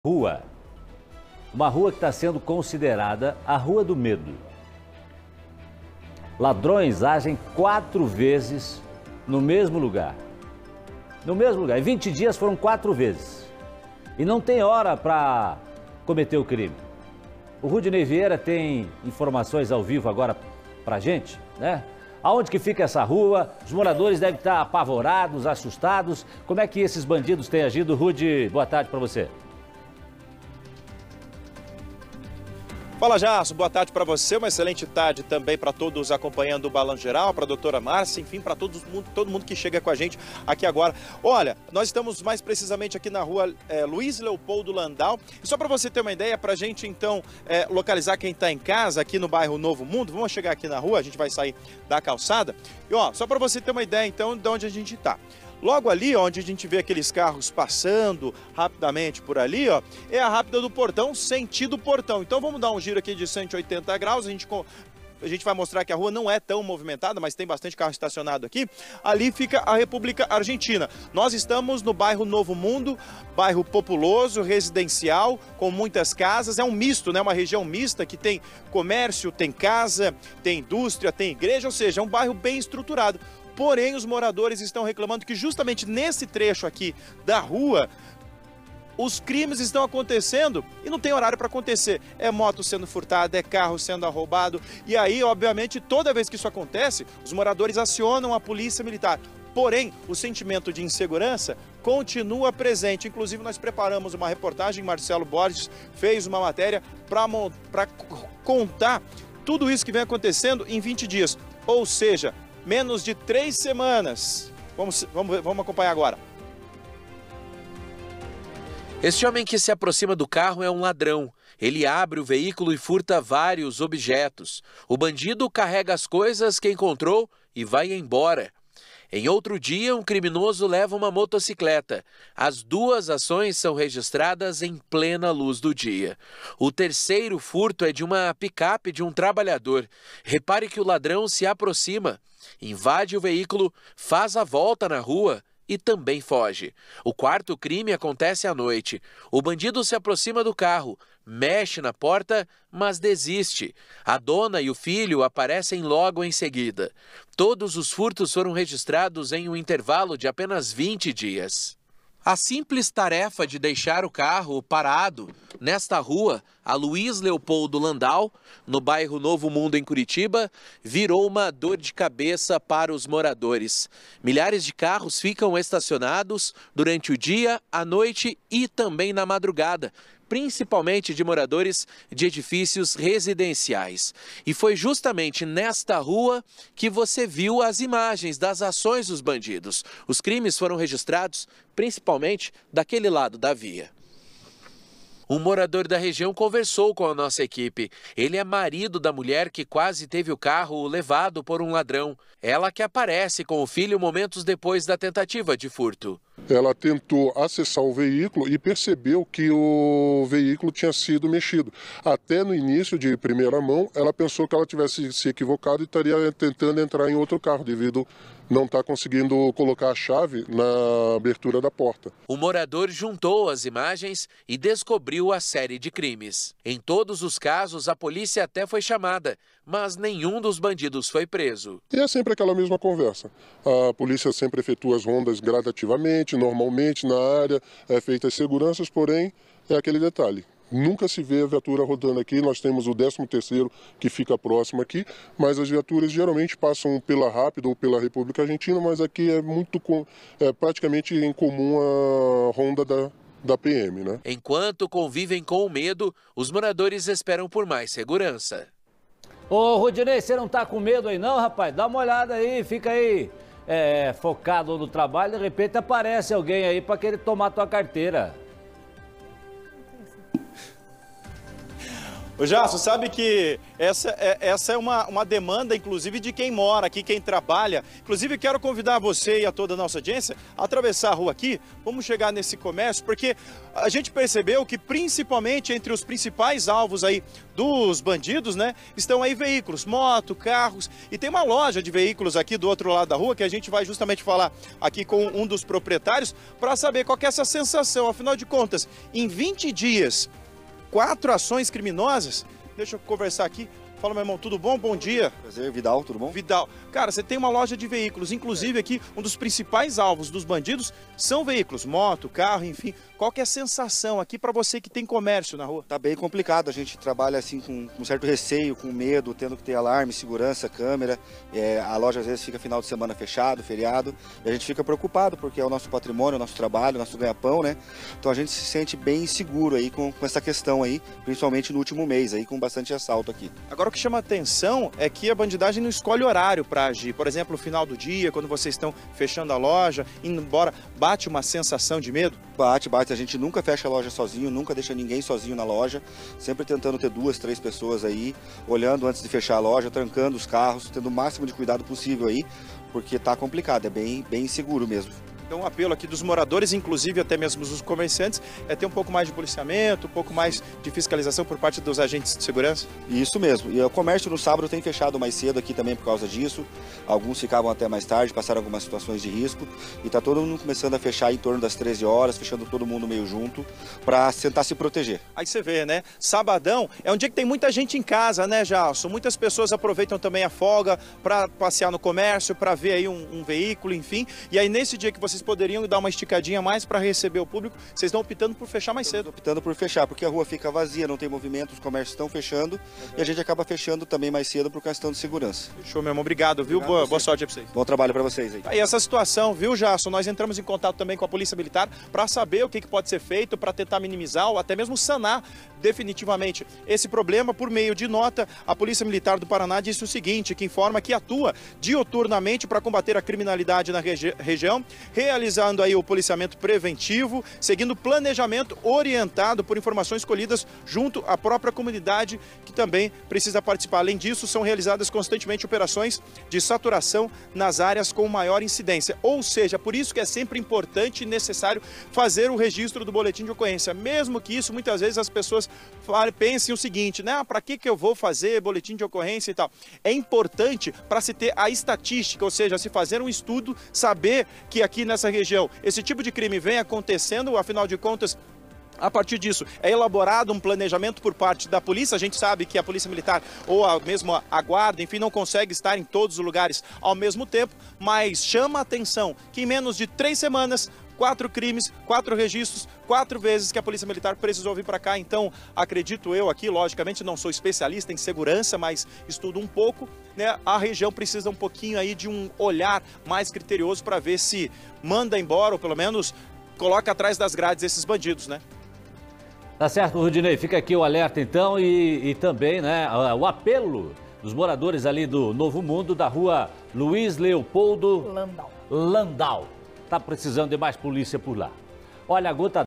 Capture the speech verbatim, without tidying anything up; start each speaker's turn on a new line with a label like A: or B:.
A: Rua. Uma rua que está sendo considerada a Rua do Medo. Ladrões agem quatro vezes no mesmo lugar. No mesmo lugar. Em vinte dias foram quatro vezes. E não tem hora para cometer o crime. O Rudinei Vieira tem informações ao vivo agora para a gente, né? Aonde que fica essa rua? Os moradores devem estar apavorados, assustados. Como é que esses bandidos têm agido? Rudy, boa tarde para você.
B: Fala, Jasso, boa tarde para você, uma excelente tarde também para todos acompanhando o Balanço Geral, para a doutora Márcia, enfim, para todo mundo, todo mundo que chega com a gente aqui agora. Olha, nós estamos mais precisamente aqui na rua é, Luiz Leopoldo Landau, e só para você ter uma ideia, para a gente então é, localizar quem está em casa aqui no bairro Novo Mundo, vamos chegar aqui na rua, a gente vai sair da calçada, e ó, só para você ter uma ideia então de onde a gente está. Logo ali, onde a gente vê aqueles carros passando rapidamente por ali, ó, é a Rápida do Portão, sentido Portão. Então vamos dar um giro aqui de cento e oitenta graus, a gente, a gente vai mostrar que a rua não é tão movimentada, mas tem bastante carro estacionado aqui. Ali fica a República Argentina. Nós estamos no bairro Novo Mundo, bairro populoso, residencial, com muitas casas. É um misto, né? Uma região mista que tem comércio, tem casa, tem indústria, tem igreja, ou seja, é um bairro bem estruturado. Porém, os moradores estão reclamando que justamente nesse trecho aqui da rua, os crimes estão acontecendo e não tem horário para acontecer. É moto sendo furtada, é carro sendo roubado. E aí, obviamente, toda vez que isso acontece, os moradores acionam a polícia militar. Porém, o sentimento de insegurança continua presente. Inclusive, nós preparamos uma reportagem, Marcelo Borges fez uma matéria para contar tudo isso que vem acontecendo em vinte dias. Ou seja, menos de três semanas. Vamos, vamos, vamos acompanhar agora.
C: Este homem que se aproxima do carro é um ladrão. Ele abre o veículo e furta vários objetos. O bandido carrega as coisas que encontrou e vai embora. Em outro dia, um criminoso leva uma motocicleta. As duas ações são registradas em plena luz do dia. O terceiro furto é de uma picape de um trabalhador. Repare que o ladrão se aproxima, invade o veículo, faz a volta na rua e também foge. O quarto crime acontece à noite. O bandido se aproxima do carro, mexe na porta, mas desiste. A dona e o filho aparecem logo em seguida. Todos os furtos foram registrados em um intervalo de apenas vinte dias. A simples tarefa de deixar o carro parado nesta rua, a Luiz Leopoldo Landau, no bairro Novo Mundo, em Curitiba, virou uma dor de cabeça para os moradores. Milhares de carros ficam estacionados durante o dia, à noite e também na madrugada, principalmente de moradores de edifícios residenciais. E foi justamente nesta rua que você viu as imagens das ações dos bandidos. Os crimes foram registrados principalmente daquele lado da via. Um morador da região conversou com a nossa equipe. Ele é marido da mulher que quase teve o carro levado por um ladrão. Ela que aparece com o filho momentos depois da tentativa de furto.
D: Ela tentou acessar o veículo e percebeu que o veículo tinha sido mexido. Até no início, de primeira mão, ela pensou que ela tivesse se equivocado e estaria tentando entrar em outro carro, devido não estar conseguindo colocar a chave na abertura da porta.
C: O morador juntou as imagens e descobriu a série de crimes. Em todos os casos, a polícia até foi chamada, mas nenhum dos bandidos foi preso.
D: E é sempre aquela mesma conversa. A polícia sempre efetua as rondas gradativamente, normalmente na área, é feita as seguranças, porém é aquele detalhe. Nunca se vê a viatura rodando aqui, nós temos o décimo terceiro que fica próximo aqui, mas as viaturas geralmente passam pela Rápida ou pela República Argentina, mas aqui é muito é praticamente incomum a ronda da, da P M, né?
C: Enquanto convivem com o medo, os moradores esperam por mais segurança.
A: Ô, Rudinei, você não tá com medo aí não, rapaz? Dá uma olhada aí, fica aí é, focado no trabalho, de repente aparece alguém aí para querer tomar tua carteira.
B: O Jasso, sabe que essa é, essa é uma, uma demanda, inclusive, de quem mora aqui, quem trabalha. Inclusive, quero convidar você e a toda a nossa audiência a atravessar a rua aqui. Vamos chegar nesse comércio, porque a gente percebeu que, principalmente, entre os principais alvos aí dos bandidos, né, estão aí veículos, moto, carros. E tem uma loja de veículos aqui do outro lado da rua, que a gente vai justamente falar aqui com um dos proprietários, para saber qual que é essa sensação. Afinal de contas, em vinte dias... Quatro ações criminosas. Deixa eu conversar aqui. Fala, meu irmão, tudo bom? Bom dia.
E: Prazer, Vidal, tudo bom?
B: Vidal. Cara, você tem uma loja de veículos. Inclusive aqui, um dos principais alvos dos bandidos são veículos. Moto, carro, enfim. Qual que é a sensação aqui para você que tem comércio na rua?
E: Tá bem complicado. A gente trabalha assim com, com certo receio, com medo, tendo que ter alarme, segurança, câmera. É, a loja às vezes fica final de semana fechado, feriado. E a gente fica preocupado porque é o nosso patrimônio, o nosso trabalho, o nosso ganha-pão, né? Então a gente se sente bem inseguro aí com, com essa questão aí, principalmente no último mês aí, com bastante assalto aqui.
B: Agora o que chama atenção é que a bandidagem não escolhe horário para agir. Por exemplo, no final do dia, quando vocês estão fechando a loja, indo embora, bate uma sensação de medo?
E: Bate, bate. A gente nunca fecha a loja sozinho, nunca deixa ninguém sozinho na loja. Sempre tentando ter duas, três pessoas aí, olhando antes de fechar a loja, trancando os carros, tendo o máximo de cuidado possível aí, porque tá complicado, é bem, bem inseguro mesmo.
B: Então, o apelo aqui dos moradores, inclusive até mesmo dos comerciantes, é ter um pouco mais de policiamento, um pouco mais de fiscalização por parte dos agentes de segurança?
E: Isso mesmo. E o comércio no sábado tem fechado mais cedo aqui também por causa disso. Alguns ficavam até mais tarde, passaram algumas situações de risco. E está todo mundo começando a fechar em torno das treze horas, fechando todo mundo meio junto, para tentar se proteger.
B: Aí você vê, né? Sabadão é um dia que tem muita gente em casa, né, Jalson? Muitas pessoas aproveitam também a folga para passear no comércio, para ver aí um, um veículo, enfim. E aí nesse dia que vocês poderiam dar uma esticadinha a mais para receber o público, vocês estão optando por fechar mais cedo.
E: Estamos optando por fechar, porque a rua fica vazia, não tem movimento, os comércios estão fechando, uhum. E a gente acaba fechando também mais cedo por questão de segurança.
B: Fechou, meu irmão. Obrigado, viu? Obrigado, boa, boa sorte aí para vocês.
E: Bom trabalho para vocês aí.
B: E essa situação, viu, Jason? Nós entramos em contato também com a Polícia Militar para saber o que, que pode ser feito para tentar minimizar ou até mesmo sanar definitivamente esse problema. Por meio de nota, a Polícia Militar do Paraná disse o seguinte, que informa que atua diuturnamente para combater a criminalidade na regi região, realizando aí o policiamento preventivo, seguindo planejamento orientado por informações colhidas junto à própria comunidade, que também precisa participar. Além disso, são realizadas constantemente operações de saturação nas áreas com maior incidência. Ou seja, por isso que é sempre importante e necessário fazer o registro do boletim de ocorrência. Mesmo que isso, muitas vezes, as pessoas pensem o seguinte, né? Ah, para que que eu vou fazer boletim de ocorrência e tal? É importante para se ter a estatística, ou seja, se fazer um estudo, saber que aqui nessa região esse tipo de crime vem acontecendo, afinal de contas, a partir disso, é elaborado um planejamento por parte da polícia. A gente sabe que a Polícia Militar ou a mesma a Guarda, enfim, não consegue estar em todos os lugares ao mesmo tempo, mas chama a atenção que em menos de três semanas, quatro crimes, quatro registros, quatro vezes que a Polícia Militar precisou vir para cá. Então, acredito eu aqui, logicamente, não sou especialista em segurança, mas estudo um pouco, né? A região precisa um pouquinho aí de um olhar mais criterioso para ver se manda embora ou pelo menos coloca atrás das grades esses bandidos, né?
A: Tá certo, Rudinei. Fica aqui o alerta, então, e, e também, né, o apelo dos moradores ali do Novo Mundo, da rua Luiz Leopoldo
F: Landau.
A: Landau. Tá precisando de mais polícia por lá. Olha, a gota